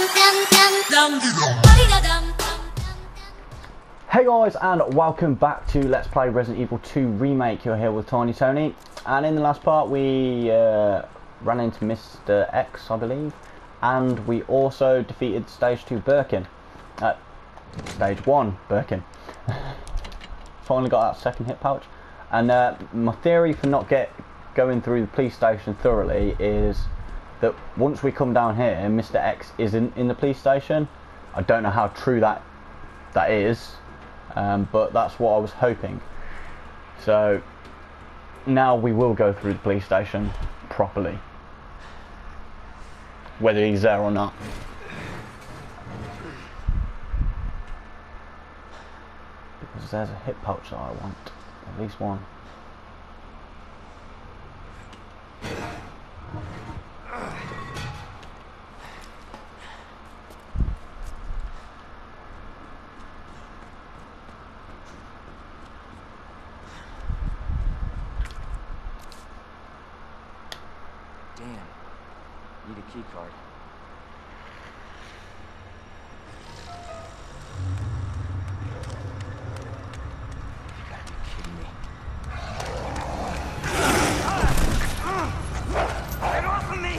Hey guys, and welcome back to Let's Play Resident Evil 2 Remake. You're here with Tiny Tony, and in the last part we ran into Mr. X, I believe, and we also defeated Stage 2 Birkin. Stage 1 Birkin. Finally got that second hit pouch, and my theory for not going through the police station thoroughly is that once we come down here, Mr. X isn't in the police station. I don't know how true that is. But that's what I was hoping. So now we will go through the police station properly, whether he's there or not. Because there's a hip pouch that I want, at least one. Need a key card. You gotta be kidding me. Get off of me!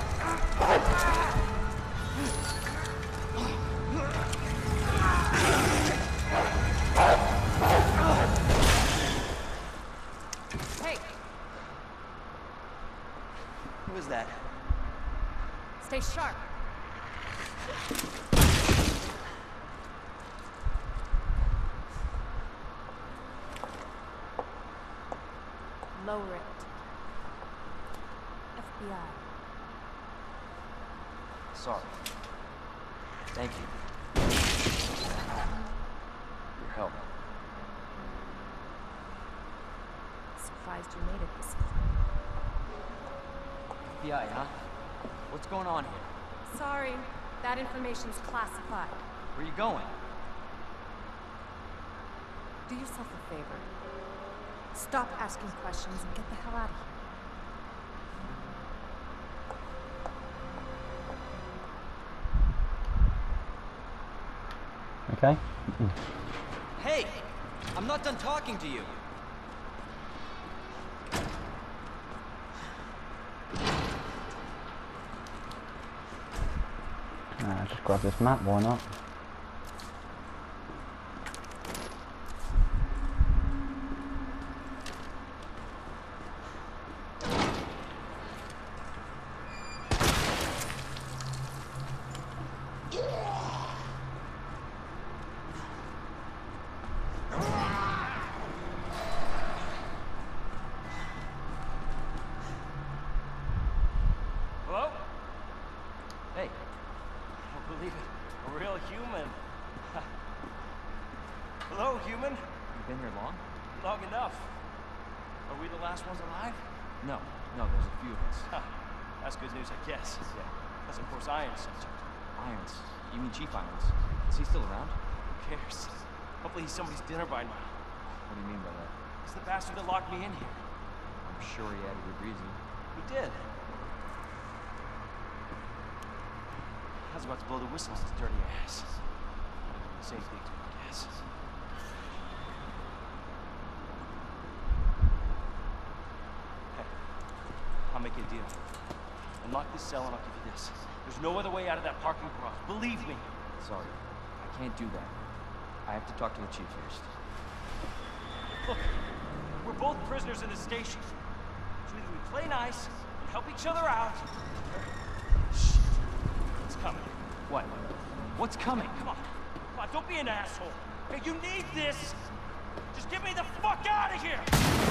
Hey! Who is that? Stay sharp. Lower it. FBI. Sorry. Thank you. Your help. Surprised you made it this far. FBI, huh? What's going on here? Sorry, that information's classified. Where are you going? Do yourself a favor. Stop asking questions and get the hell out of here. Okay. Hey! I'm not done talking to you! Just grab this map, why not? Hello? Hey. I don't believe it. A real human. Hello, human. You've been here long? Long enough. Are we the last ones alive? No, there's a few of us. That's good news, I guess. Yeah. That's of course Irons. Irons? You mean Chief Irons? Is he still around? Who cares? Hopefully he's somebody's dinner by now. What do you mean by that? He's the bastard that locked me in here. I'm sure he had a good reason. He did. I was about to blow the whistle on his dirty ass. Same thing to my guess. Hey, I'll make you a deal. Unlock this cell and I'll give you this. There's no other way out of that parking garage. Believe me. Sorry, I can't do that. I have to talk to the chief first. Look, we're both prisoners in the station. So either we play nice and help each other out, or... Shit. It's coming. What? What's coming? Come on, don't be an asshole. Hey, you need this. Just get me the fuck out of here.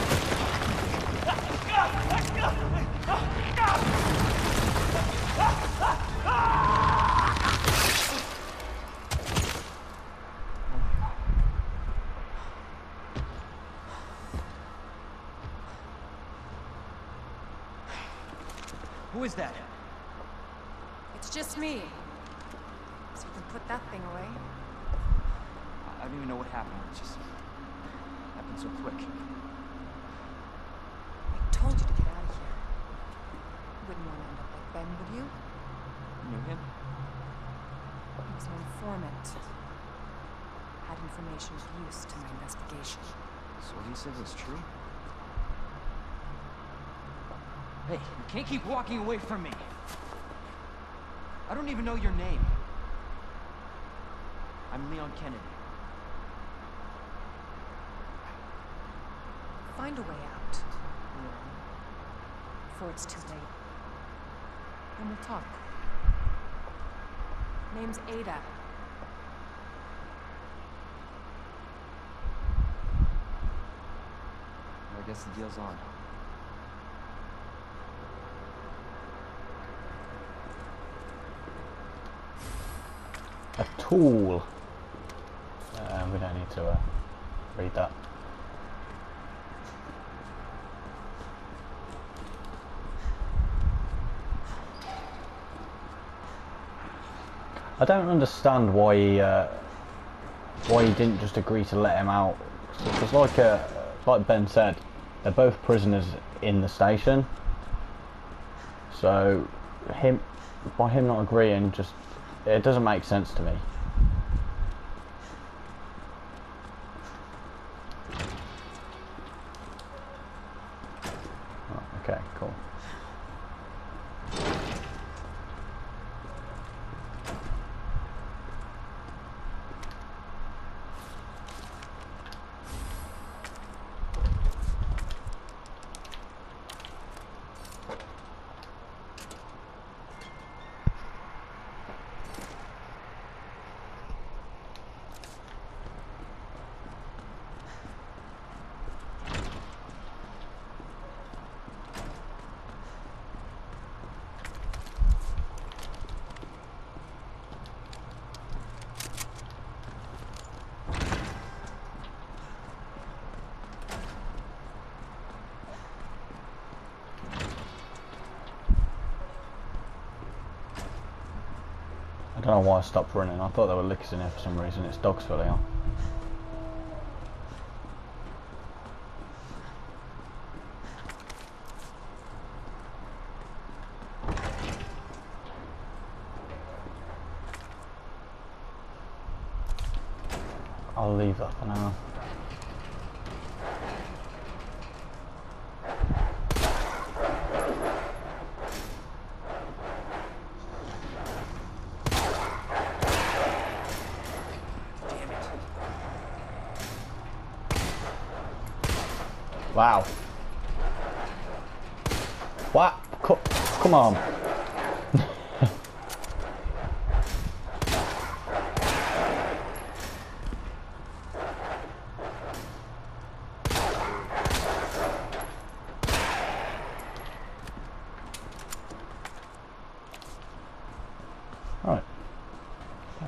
Who is that? It's just me. So you can put that thing away. I don't even know what happened. It just happened so quick. I told you to get out of here. You wouldn't want to end up like Ben, would you? You knew him? informant. Had information of use to my investigation. So what he said was true? Hey, you can't keep walking away from me. I don't even know your name. I'm Leon Kennedy. Find a way out. Before it's too late. Then we'll talk. Name's Ada. I guess the deal's on. A tool. We don't need to read that. I don't understand why he didn't just agree to let him out. Because like Ben said, they're both prisoners in the station. So by him not agreeing, it doesn't make sense to me. Oh, okay, cool. I don't know why I stopped running. I thought there were lickers in here for some reason. It's dogs filling on. I'll leave that for now. Wow. What? Come on. Right. Okay.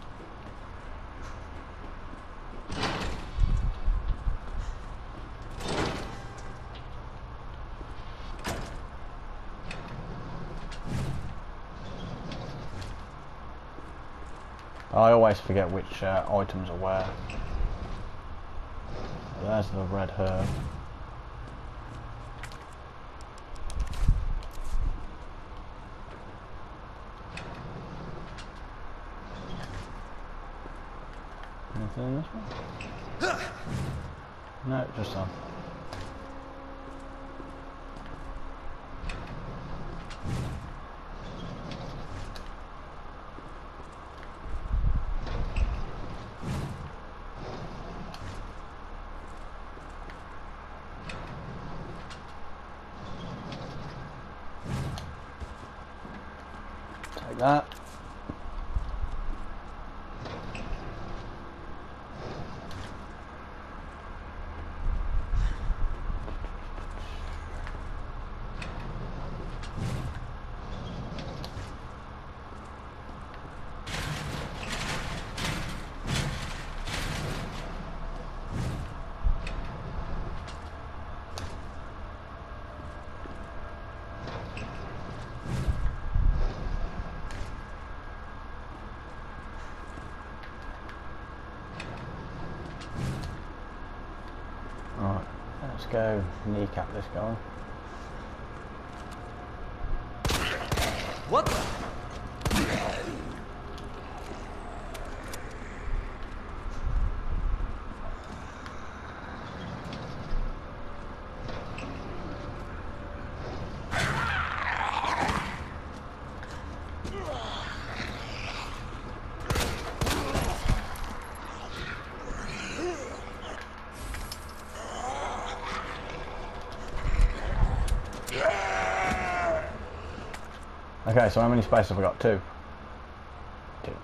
I always forget which items are where. There's the red herb. Anything in this one? No, just some. Take that. Right, let's go kneecap this guy. What the? Okay, so how many spaces have I got? 2. 2.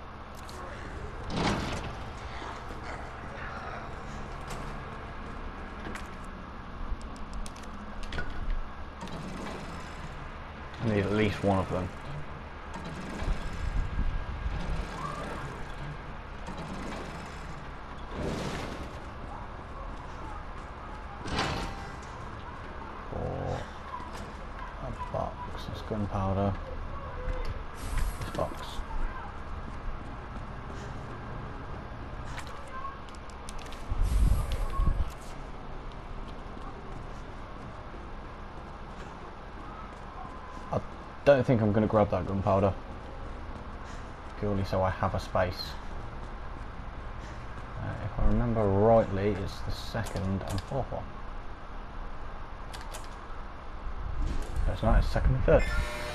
I need at least one of them. For a box, that's gunpowder. This box. I don't think I'm going to grab that gunpowder, purely so I have a space. If I remember rightly, it's the 2nd and 4th one. No, it's not, it's 2nd and 3rd.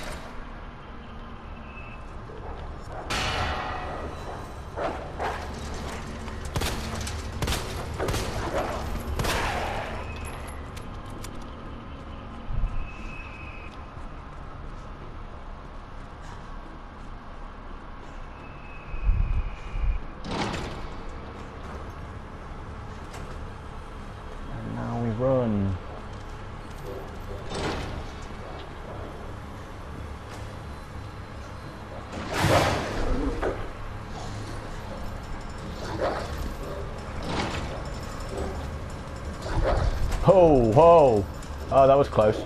Run. Ho, ho! Oh, that was close.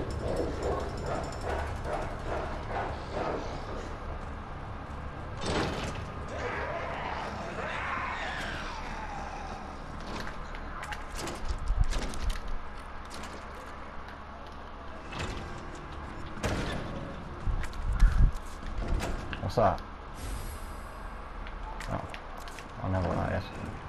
What's that? Oh, I know what that is.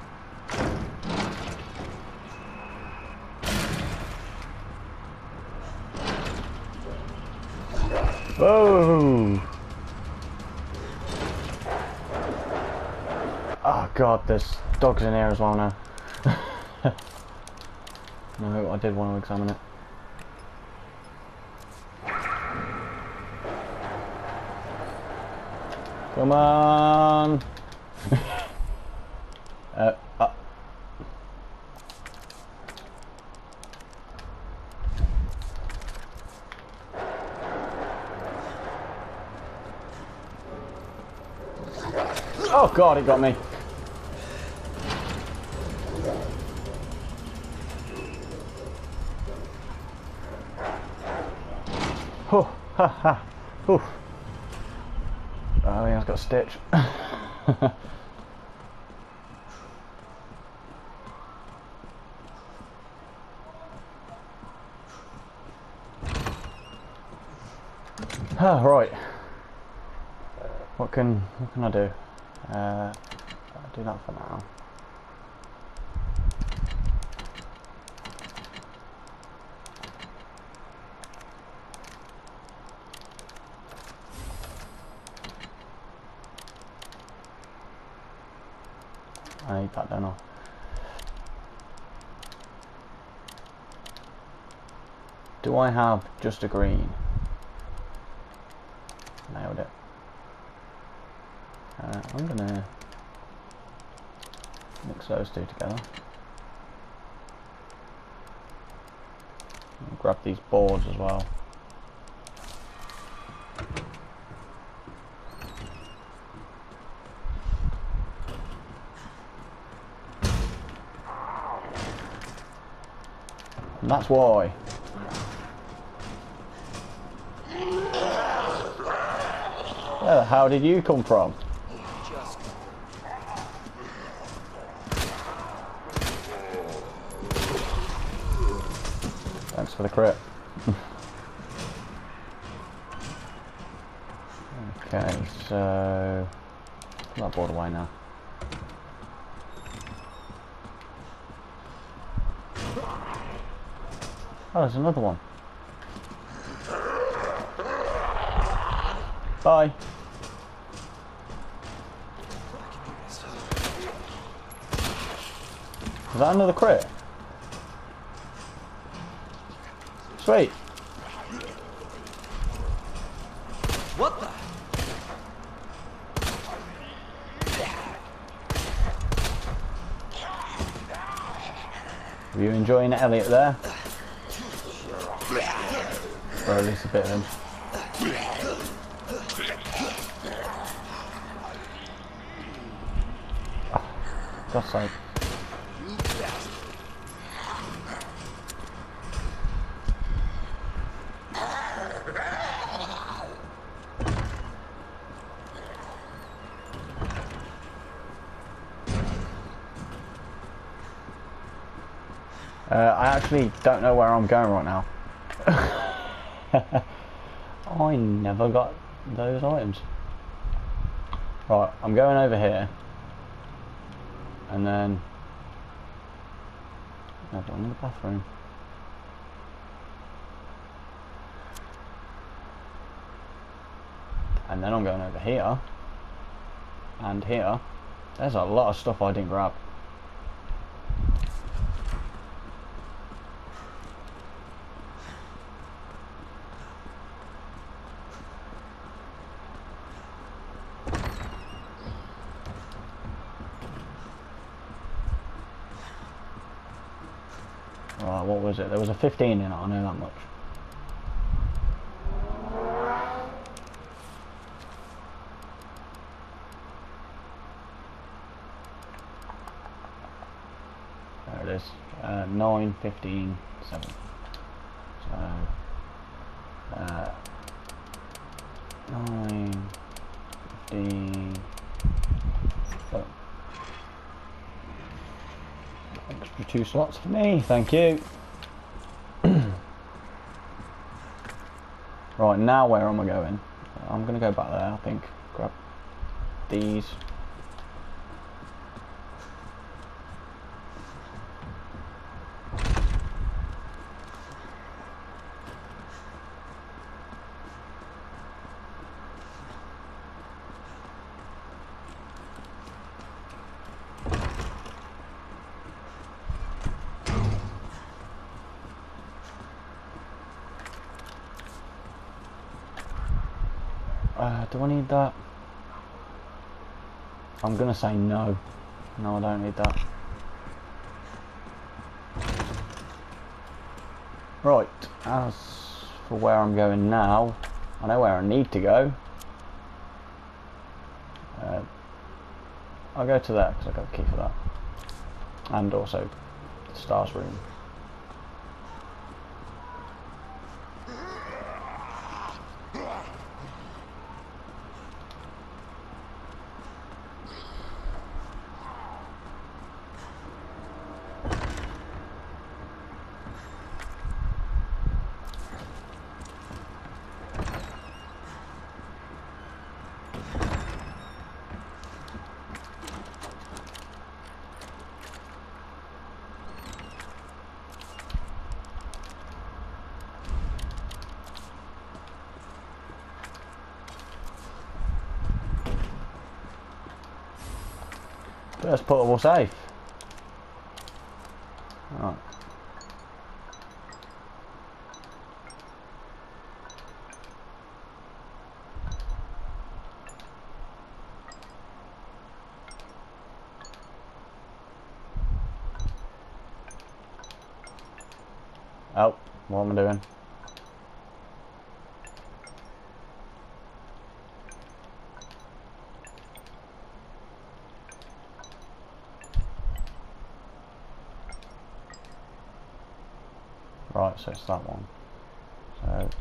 Whoa! Oh god, there's dogs in here as well now. No, I did want to examine it. Come on! Oh god, it got me. Oh, ha ha. Oof. Oh, yeah, I've got a stitch. Ah, right. What can I do? I'll do that for now. I need that, don't I? Do I have just a green? Nailed it. I'm gonna mix those two together. And grab these boards as well. And that's why. Where the hell did you come from? Thanks for the crit. Okay, so put that board away now. Oh, there's another one. Bye. Is that another crit? Sweet. What the? Are you enjoying it, Elliot, there? Or at least a bit of him. Oh, God's sake. I actually don't know where I'm going right now. I never got those items. Right, I'm going over here. And then... no, I'm in the bathroom. And then I'm going over here. And here. There's a lot of stuff I didn't grab. Right, what was it? There was a 15 in it, I know that much. There it is. 9, 15, 7. So, 9, 15, so extra 2 slots for me, thank you. Right, now where am I going? I'm going to go back there, I think. Grab these. Do I need that? I'm gonna say no. No, I don't need that. Right, as for where I'm going now, I know where I need to go. I'll go to that because I've got the key for that. And also the stars room. First portable safe. Right. Oh, what am I doing? Right, so it's that one. So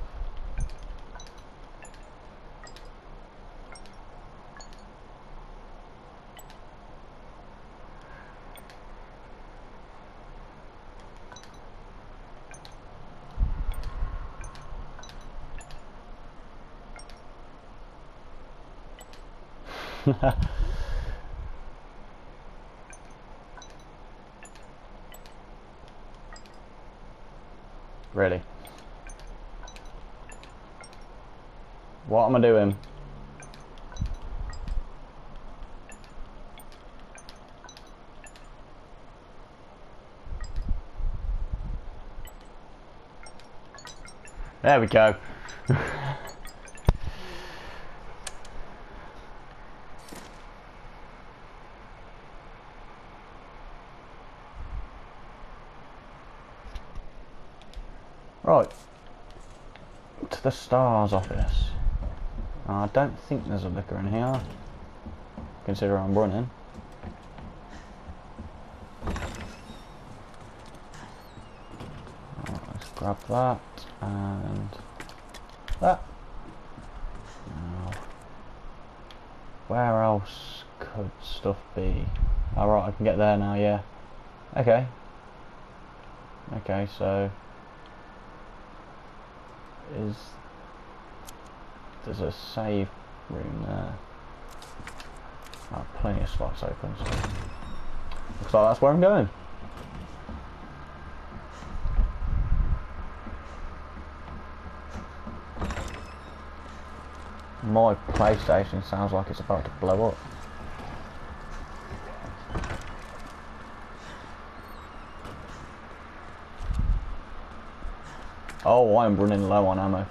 really? What am I doing? There we go. Right. To the STARS office. I don't think there's a liquor in here. Consider I'm running. Right, let's grab that and that. Now, where else could stuff be? Alright, I can get there now, yeah. Okay. Okay, so there's a save room there. Oh, plenty of slots open, so looks like that's where I'm going. My PlayStation sounds like it's about to blow up. Oh, I'm running low on ammo.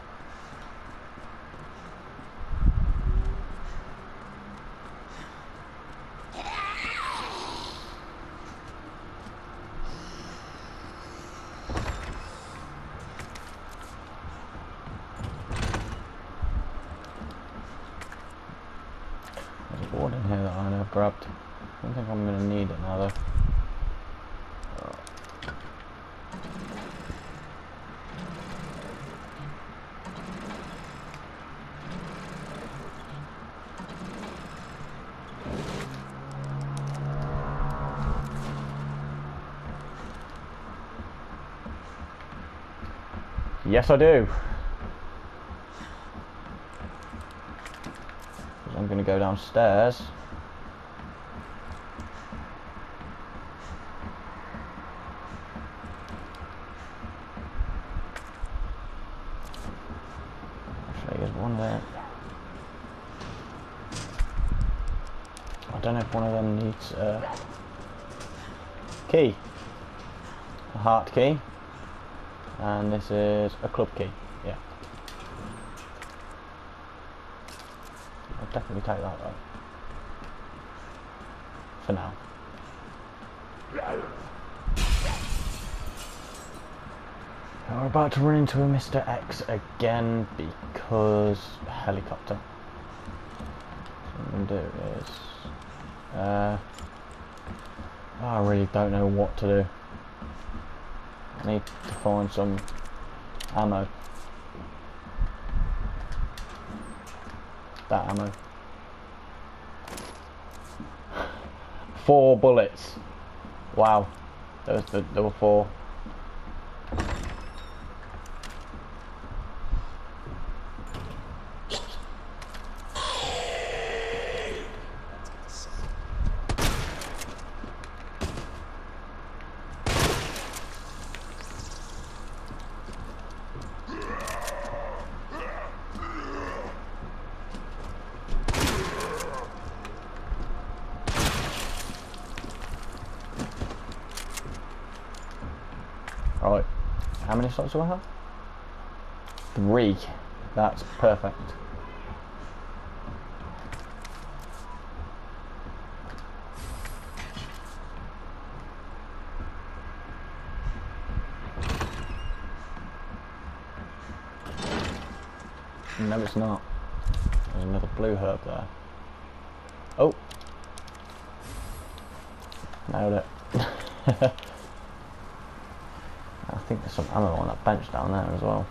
There's a board in here that I know I've grabbed. I don't think I'm going to need it now though. Yes, I do. Because I'm going to go downstairs. Actually, there's one there. I don't know if one of them needs a key. A heart key. And this is a club key, yeah. I'll definitely take that though. For now. We're about to run into a Mr. X again because helicopter. So what I'm going to do is... I really don't know what to do. I need to find some ammo. That ammo. 4 bullets. Wow. There were 4. Right, how many shots do I have? 3. That's perfect. No, it's not. There's another blue herb there. Oh! Nailed it. I think there's some ammo on that bench down there as well.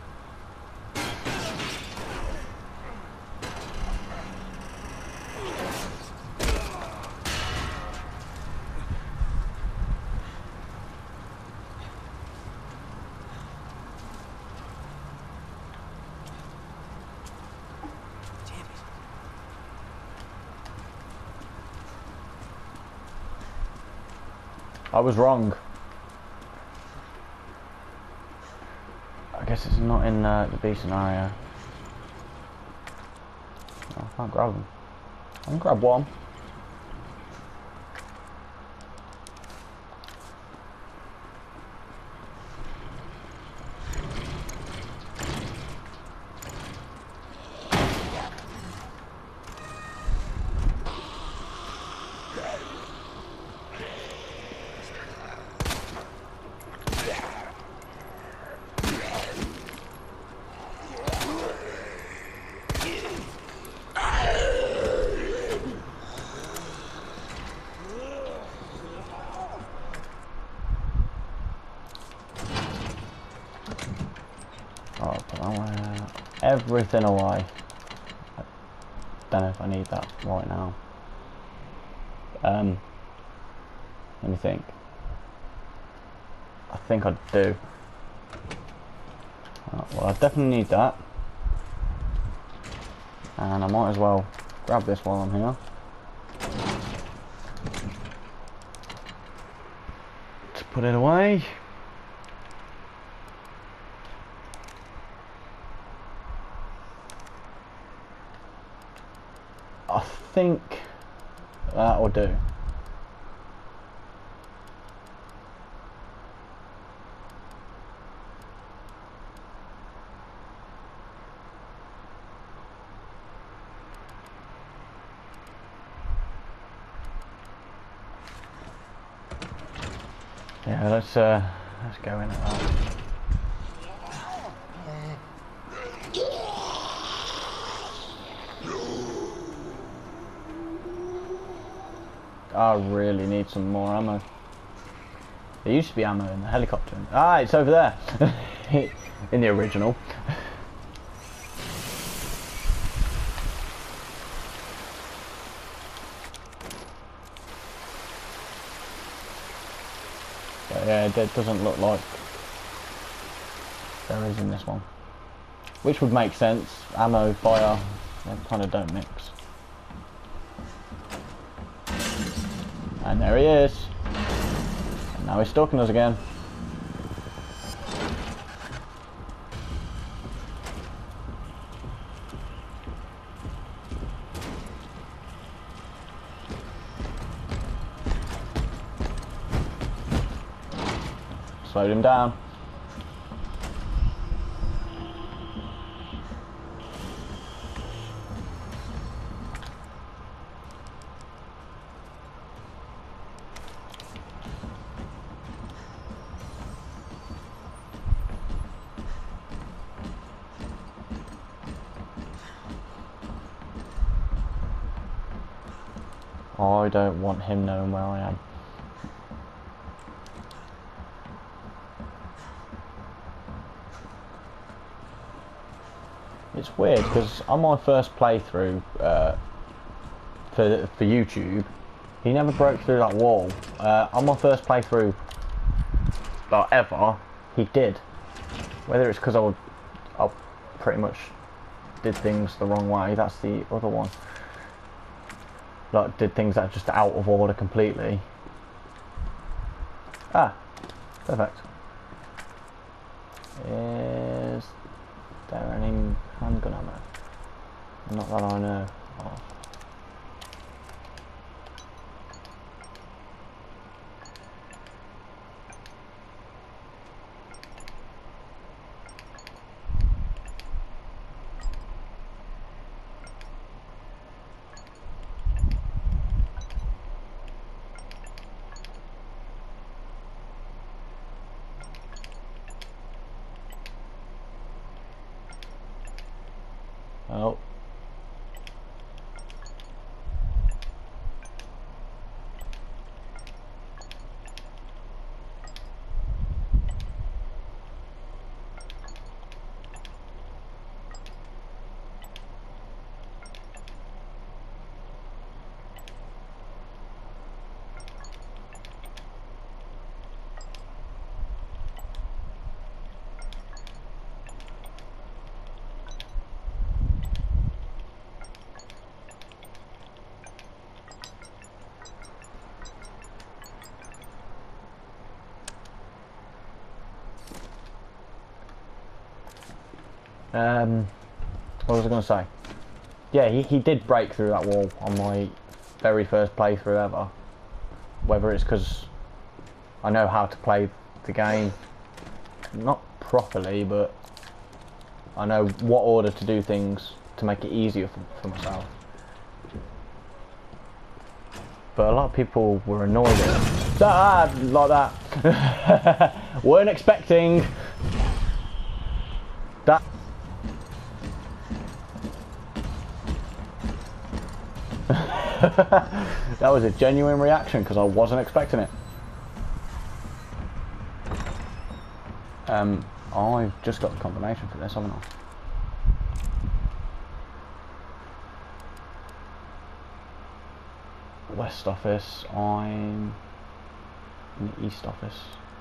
I was wrong. I guess it's not in the B scenario. Oh, I can't grab them. I can grab one. everything away. I don't know if I need that right now. Let me think. I think I do. Well, I definitely need that. And I might as well grab this while I'm here. To put it away. I think that will do. Yeah, let's go in at that. I really need some more ammo. There used to be ammo in the helicopter. Ah, it's over there. In the original. But yeah, it doesn't look like there is in this one. Which would make sense. Ammo, fire, they kind of don't mix. And there he is. And now he's stalking us again. Slowed him down. I don't want him knowing where I am. It's weird because on my first playthrough for YouTube, he never broke through that wall. On my first playthrough ever, he did. Whether it's because I pretty much did things the wrong way, that's the other one. Like, did things that are just out of order completely. Ah, perfect. Is there any handgun ammo? Not that I know of. Oh. What was I going to say? Yeah, he did break through that wall on my very first playthrough ever. Whether it's because I know how to play the game, not properly, but I know what order to do things to make it easier for myself. But a lot of people were annoyed at that, like that. Weren't expecting that. That was a genuine reaction because I wasn't expecting it. I've just got the combination for this, haven't I? West office. I'm in the East office.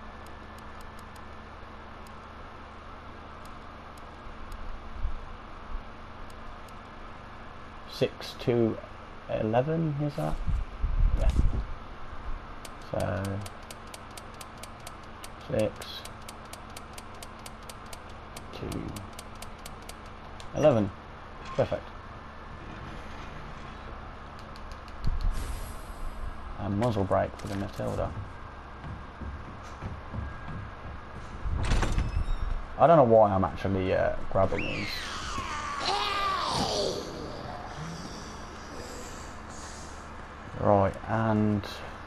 Six to 11, is that? Yeah. So 6 to 11. Perfect. And muzzle brake for the Matilda. I don't know why I'm actually grabbing these. Right, and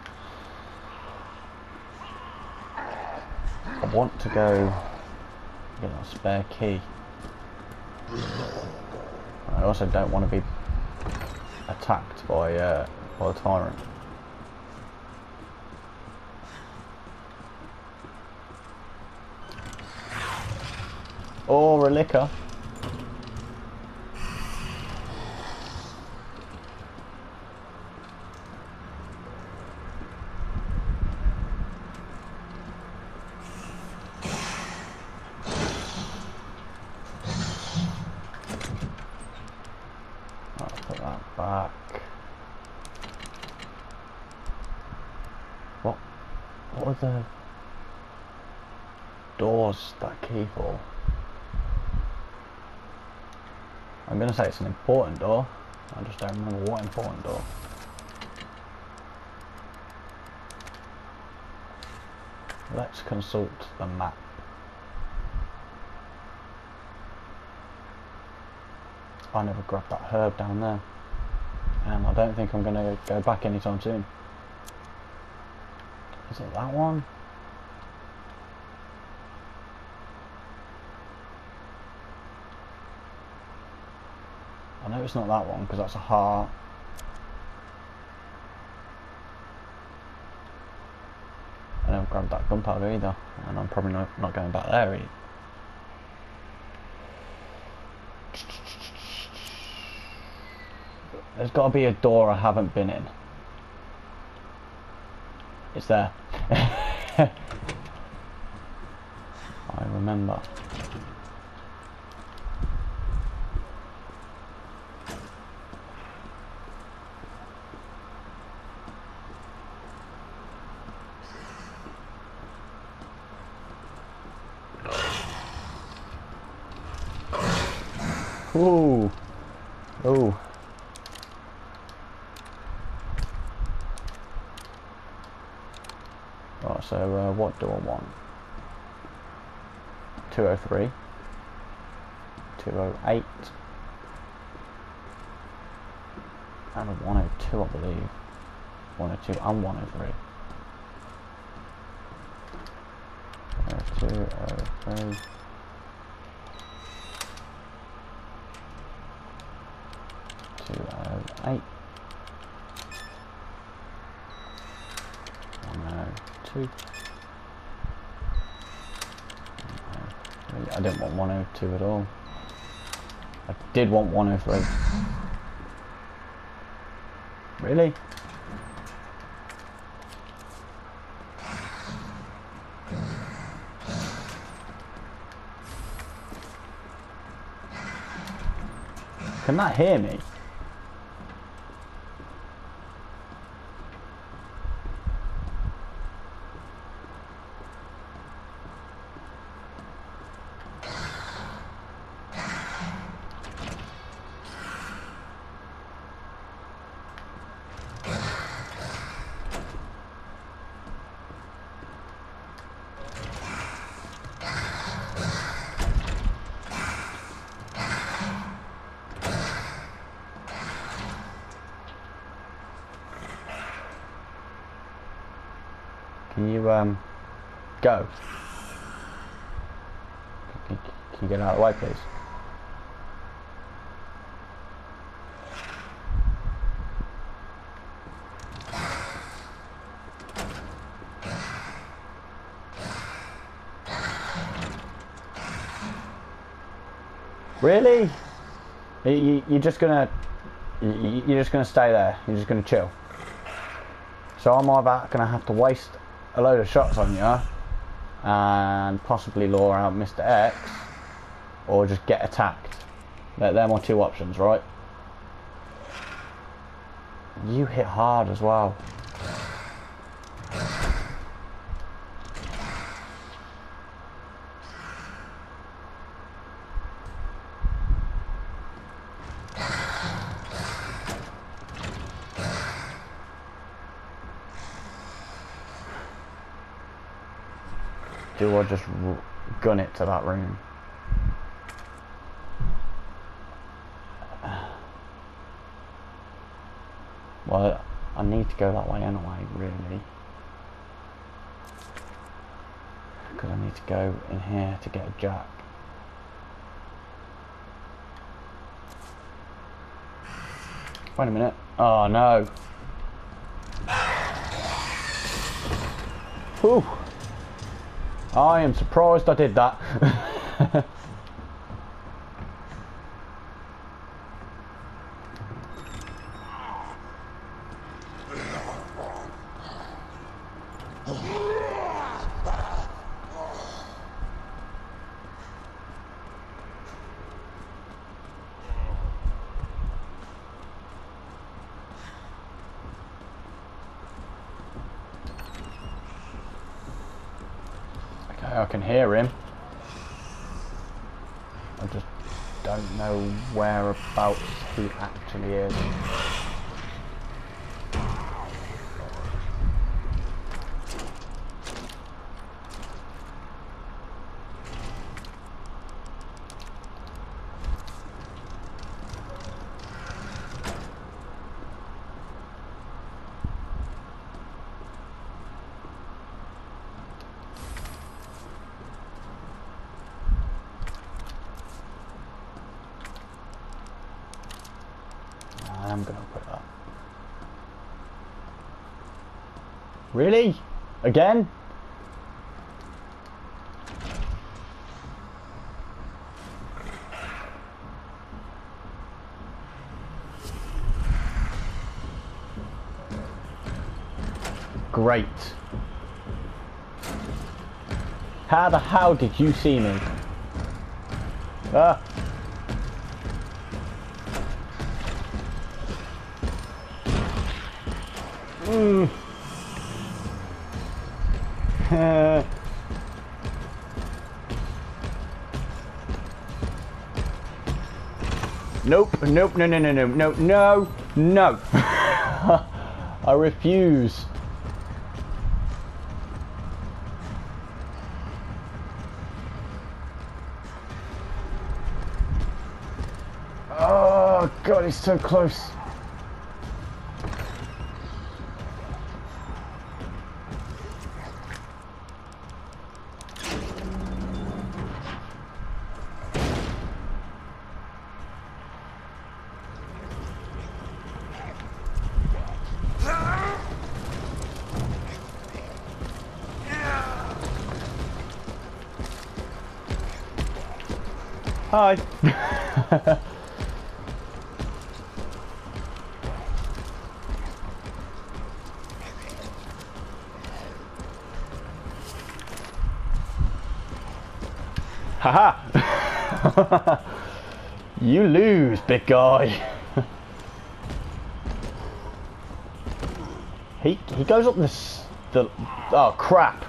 I want to go get a spare key. I also don't want to be attacked by a tyrant. Or a liquor. I'll put that back. What are the doors that key for? I'm going to say it's an important door. I just don't remember what important door. Let's consult the map. I never grabbed that herb down there. And I don't think I'm going to go back anytime soon. Is it that one? I know it's not that one because that's a heart. I don't grab that gunpowder either, and I'm probably not going back there either. There's got to be a door I haven't been in. It's there. I remember. Ooh. Ooh. Right, so what do I want? 203. 208. And a 102, I believe. 102 and 103. 203. 208. 102. I didn't want 102 at all. I did want 103. Really? Can that hear me? Can you go? Can you get out of the way, please? Really? You're just gonna stay there? You're just gonna chill? So I'm either going to have to waste a load of shots on you and possibly lure out Mr. X, or just get attacked. They're my two options, right? You hit hard as well. Do I just gun it to that room? Well, I need to go that way anyway, really. Because I need to go in here to get a jack. Wait a minute. Oh no. Whew. I am surprised I did that. I can hear him. I just don't know whereabouts he actually is. I'm gonna put that. Really? Again? Great. How the hell did you see me? Ah. Nope, nope, no, no, no, no, no, no, no. I refuse. Oh God, he's so close. Hi. Haha. You lose, big guy. He goes up the oh crap.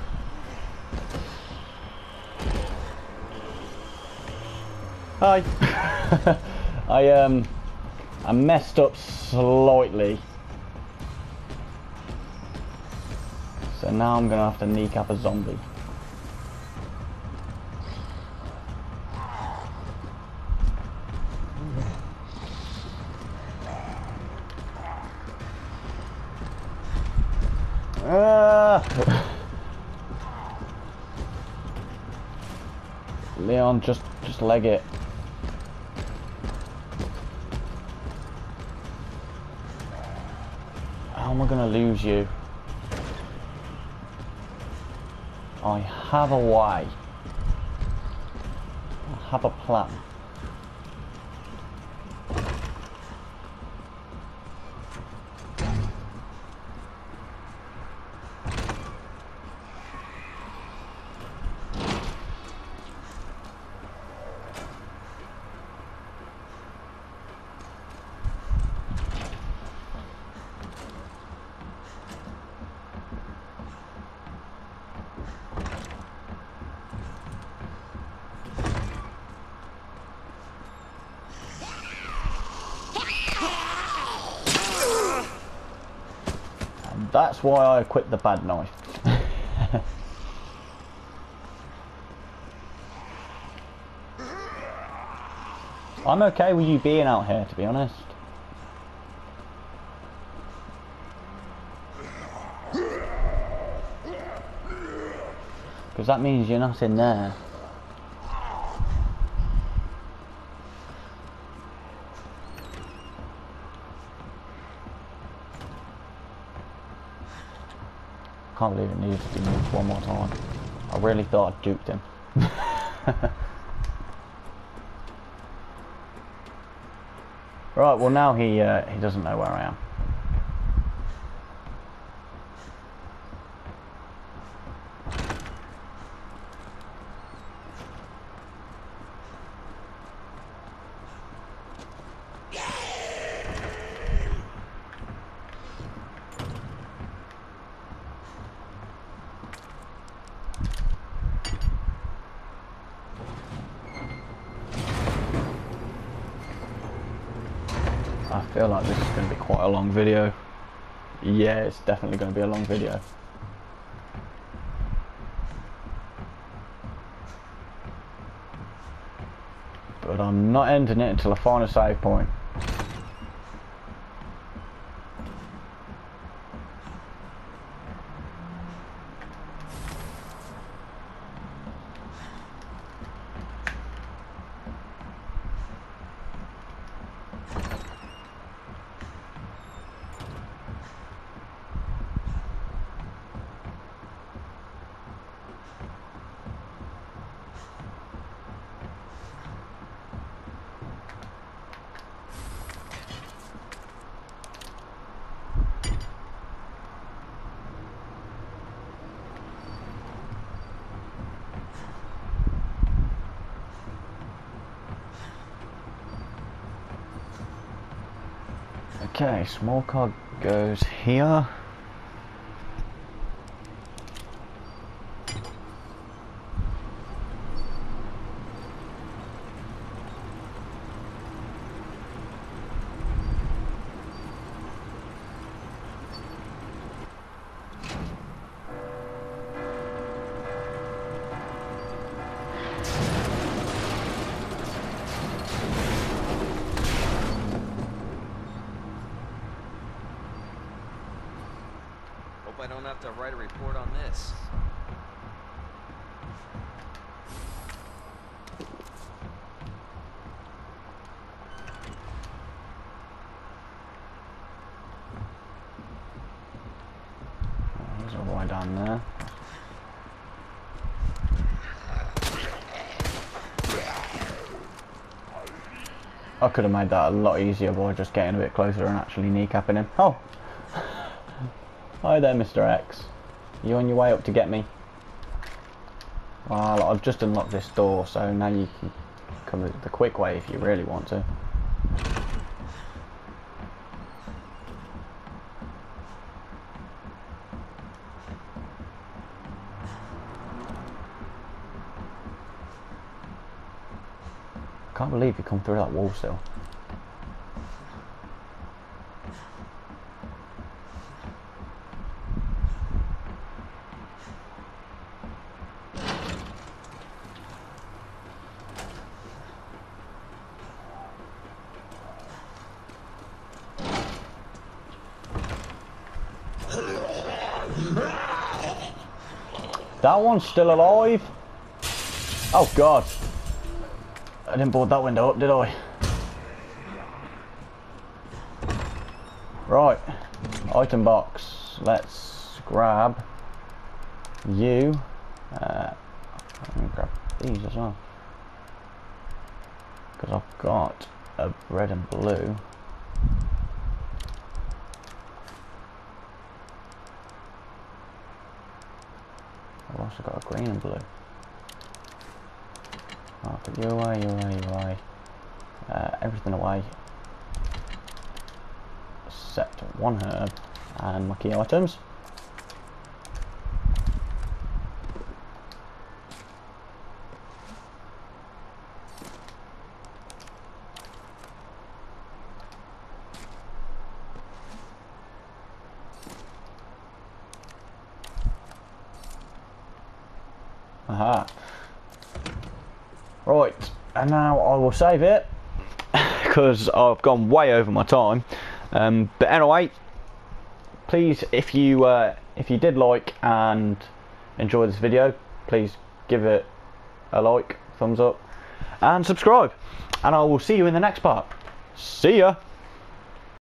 Hi. I messed up slightly. So now I'm gonna have to kneecap a zombie. Leon, just leg it. How am I gonna lose you? I have a way. I have a plan. And that's why I quit the bad knife. I'm okay with you being out here, to be honest. Because that means you're not in there. Can't believe it needed to be moved one more time. I really thought I duped him. Right, well now he doesn't know where I am. I feel like this is going to be quite a long video. Yeah, it's definitely going to be a long video. But I'm not ending it until I find a save point. Okay, small cog goes here. I don't have to write a report on this. There's a way down there. I could have made that a lot easier by just getting a bit closer and actually kneecapping him. Oh! Hi there, Mr. X. You on your way up to get me? Well, I've just unlocked this door, so now you can come the quick way if you really want to. I can't believe you come through that wall still. That one's still alive? Oh god. I didn't board that window up, did I? Right. Item box. Let's grab you. I'm going to grab these as well. Because I've got a red and blue. I've also got a green and blue. I'll put you away, you away, you away. Everything away. Except one herb and my key items. Aha. Right, and now I will save it because I've gone way over my time. But anyway, please, if you did like and enjoy this video, please give it a like, thumbs up, and subscribe. And I will see you in the next part. See ya.